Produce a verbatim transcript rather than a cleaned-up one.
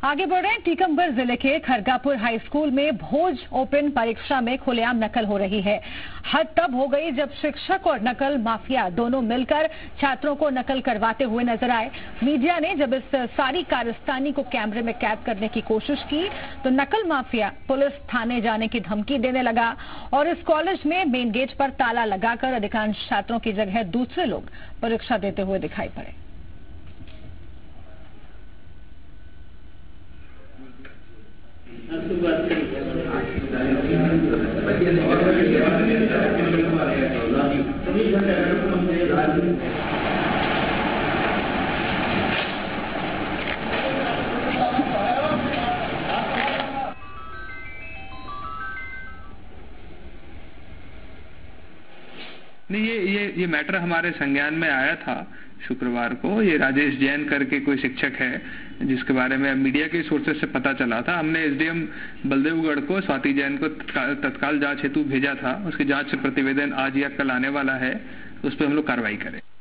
आगे बढ़ रहे हैं। टीकमगढ़ जिले के खरगापुर हाई स्कूल में भोज ओपन परीक्षा में खुलेआम नकल हो रही है। हद तब हो गई जब शिक्षक और नकल माफिया दोनों मिलकर छात्रों को नकल करवाते हुए नजर आए। मीडिया ने जब इस सारी कारस्तानी को कैमरे में कैद करने की कोशिश की तो नकल माफिया पुलिस थाने जाने की धमकी देने लगा और इस कॉलेज में मेन गेट पर ताला लगाकर अधिकांश छात्रों की जगह दूसरे लोग परीक्षा देते हुए दिखाई पड़े। नहीं, ये ये ये मैटर हमारे संज्ञान में आया था शुक्रवार को। ये राजेश जैन करके कोई शिक्षक है जिसके बारे में मीडिया के सोर्सेस से पता चला था। हमने एसडीएम बलदेवगढ़ को स्वाति जैन को तत्काल जांच हेतु भेजा था। उसकी जांच से प्रतिवेदन आज या कल आने वाला है, उस पर हम लोग कार्रवाई करें।